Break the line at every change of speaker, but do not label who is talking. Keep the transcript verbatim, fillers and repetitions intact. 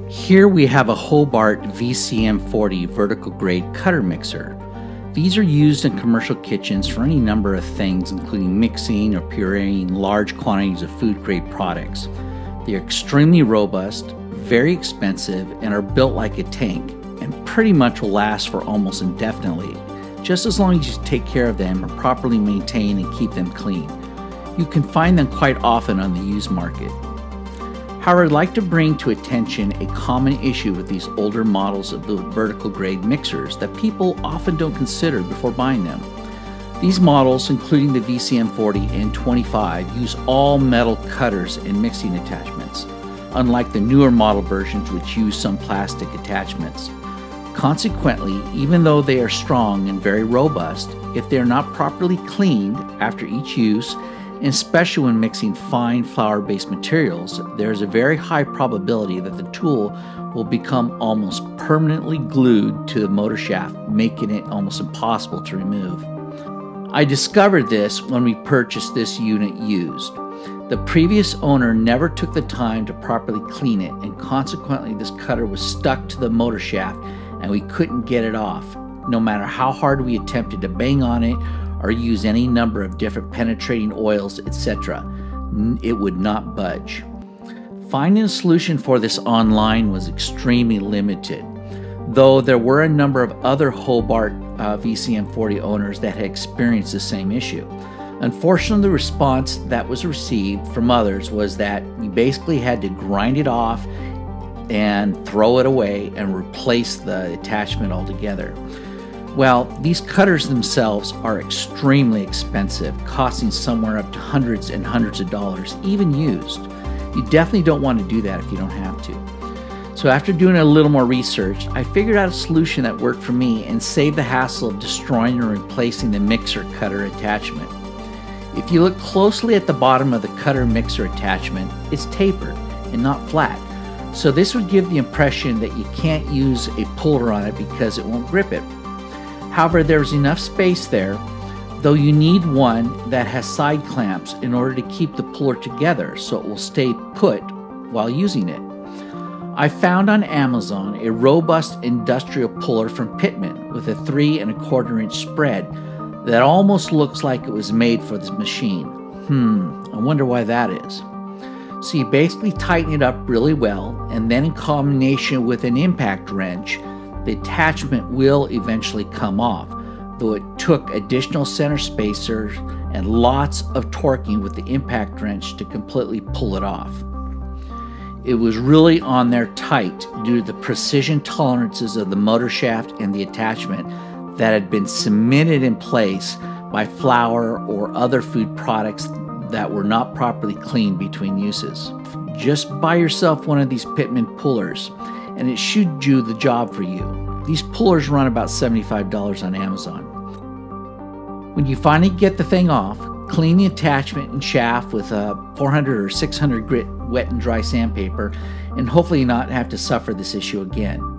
Here we have a Hobart V C M forty vertical grade cutter mixer. These are used in commercial kitchens for any number of things, including mixing or pureeing large quantities of food grade products. They are extremely robust, very expensive, and are built like a tank, and pretty much will last for almost indefinitely, just as long as you take care of them and properly maintain and keep them clean. You can find them quite often on the used market. However, I'd like to bring to attention a common issue with these older models of the vertical grade mixers that people often don't consider before buying them. These models, including the V C M forty and twenty-five, use all metal cutters and mixing attachments, unlike the newer model versions which use some plastic attachments. Consequently, even though they are strong and very robust, if they are not properly cleaned after each use, and especially when mixing fine flour-based materials, there is a very high probability that the tool will become almost permanently glued to the motor shaft, making it almost impossible to remove. I discovered this when we purchased this unit used. The previous owner never took the time to properly clean it, and consequently this cutter was stuck to the motor shaft and we couldn't get it off. No matter how hard we attempted to bang on it or use any number of different penetrating oils, et cetera, it would not budge. Finding a solution for this online was extremely limited, though there were a number of other Hobart uh, V C M forty owners that had experienced the same issue. Unfortunately, the response that was received from others was that you basically had to grind it off and throw it away and replace the attachment altogether. Well, these cutters themselves are extremely expensive, costing somewhere up to hundreds and hundreds of dollars, even used. You definitely don't want to do that if you don't have to. So after doing a little more research, I figured out a solution that worked for me and saved the hassle of destroying or replacing the mixer cutter attachment. If you look closely at the bottom of the cutter mixer attachment, it's tapered and not flat. So this would give the impression that you can't use a puller on it because it won't grip it. However, there's enough space there, though you need one that has side clamps in order to keep the puller together so it will stay put while using it. I found on Amazon a robust industrial puller from Pitman with a three and a quarter inch spread that almost looks like it was made for this machine. Hmm, I wonder why that is. So you basically tighten it up really well, and then in combination with an impact wrench, the attachment will eventually come off, though it took additional center spacers and lots of torquing with the impact wrench to completely pull it off. It was really on there tight due to the precision tolerances of the motor shaft and the attachment that had been cemented in place by flour or other food products that were not properly cleaned between uses. Just buy yourself one of these Pitman pullers and it should do the job for you. These pullers run about seventy-five dollars on Amazon. When you finally get the thing off, clean the attachment and shaft with a four hundred or six hundred grit wet and dry sandpaper and hopefully not have to suffer this issue again.